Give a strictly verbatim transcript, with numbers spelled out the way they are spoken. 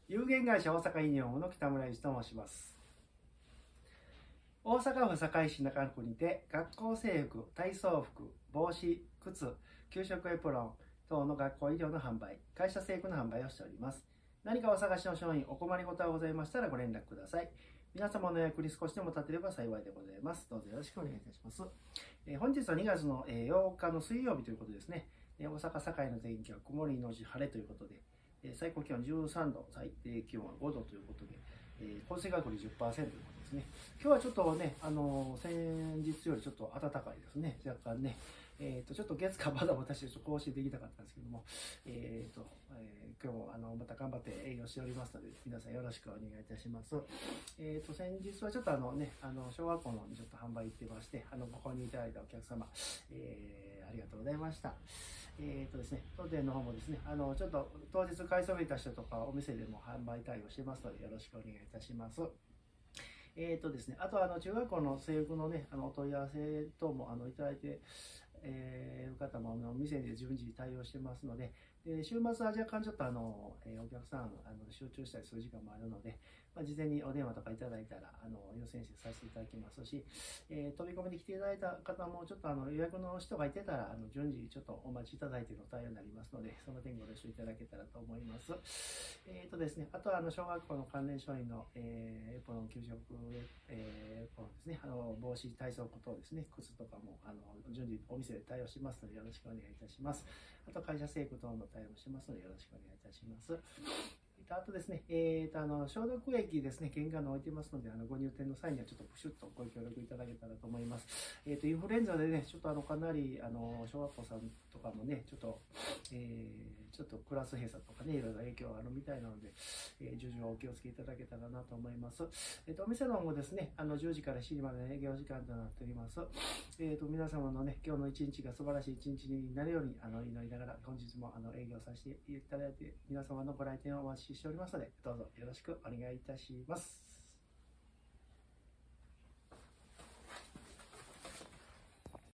有限会社大阪ユニオンの北村裕二と申します。大阪府堺市中区にて学校制服、体操服、帽子、靴、給食エプロン等の学校医療の販売、会社制服の販売をしております。何かお探しの商品、お困りごとがございましたらご連絡ください。皆様の役に少しでも立てれば幸いでございます。どうぞよろしくお願いいたします。えー、本日はにがつのようかの水曜日ということですね。大阪堺の天気は曇りのち晴れということで、最高気温じゅうさんど、最低気温はごどということで、えー、降水確率 じゅっパーセント ということですね。今日はちょっとね、あのー、先日よりちょっと暖かいですね、若干ね。えーと、ちょっと月間まだ私ちょっと更新できなかったんですけども、えーと、えー、今日もあのまた頑張って営業しておりますので、皆さんよろしくお願いいたします。えーと、先日はちょっとあのね、あの小学校のちょっと販売行ってまして、あのご購入いただいたお客様、えー、ありがとうございました。えーとですね、当店の方もですね、あのちょっと当日買いそびれた人とかお店でも販売対応してますので、よろしくお願いいたします。えーとですね、あとあの中学校の制服のね、あのお問い合わせ等もあのいただいて、えー、方もあの店で順次対応してますので、で週末は若干ちょっとあの、えー、お客さんあの集中したりする時間もあるので、まあ、事前にお電話とかいただいたらあの優先してさせていただきますし、えー、飛び込みで来ていただいた方もちょっとあの予約の人がいてたらあの順次ちょっとお待ちいただいての対応になりますので、その点ご了承いただけたらと思います。えーとですね、あとはあの小学校の関連商品の、えー、エプロン給食、えー、エプロンですね、あの帽子、体操服等ですね、靴とかもあの順次お店で対応しますのでよろしくお願いいたします。あと会社制服等の対応もしますのでよろしくお願いいたします。あとですね、えー、とあの消毒液ですね、玄関に置いてますので、あのご入店の際にはちょっとプシュッとご協力いただけたらと思います。えー、とインフルエンザでね、ちょっとあのかなりあの小学校さんとかもね、ちょっと、えー、ちょっとクラス閉鎖とかね、いろいろ影響があるみたいなので、えー、重々お気をつけいただけたらなと思います。えー、とお店の方もですね、あのじゅうじからしちじまでの営業時間となっております。えー、と皆様のね、今日の一日が素晴らしい一日になるようにあの祈りながら、本日もあの営業させていただいて、皆様のご来店をお待ちしておりますので、どうぞよろしくお願いいたします。